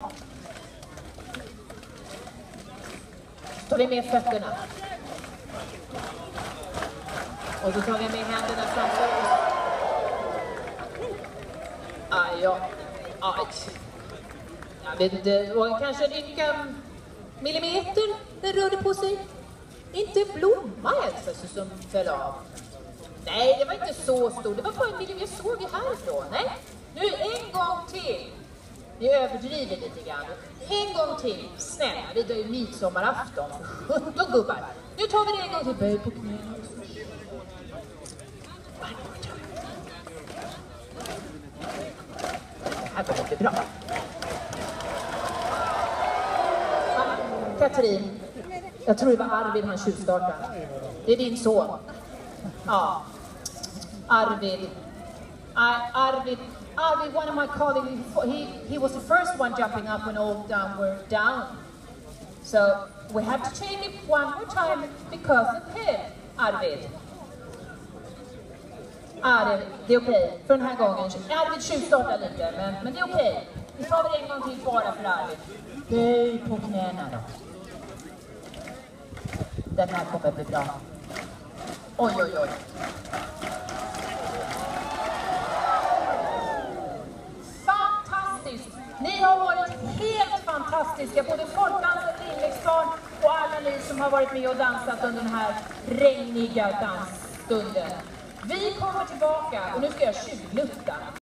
Tar vi med fötterna. Och så tar vi med händerna framför oss. Aj, ja. Aj. Jag vet inte, det var kanske en ynka millimeter den rörde på sig. Inte en blomma ens som föll av. Nej, det var inte så stor. Det var bara en millimeter. Jag såg ju härifrån. Nej. Nu en gång till. Vi överdriver lite grann. En gång till. Snälla, vi drar ju midsommarafton. 17 gubbar. Nu tar vi det en gång till. Böj på knä. Det här kommer bli bra. Katrin, jag tror det var Arvid han tjuvstartade. Det är din son. Ja. Arvid, one of my colleagues, he was the first one jumping up when all were down. So we have to change it one more time because of him, Arvid. Arvid, det är okej för den här gången. Arvid tjuvstartar lite, men det är okej. Vi tar det en gång till bara för Arvid. Böj på knäna då. Den här kommer bli bra. Oj, oj, oj. Fantastiskt! Ni har varit helt fantastiska. Både folkdansen, Lillexbarn och alla ni som har varit med och dansat under den här regniga dansstunden. Vi kommer tillbaka och nu ska jag tjuvlufta.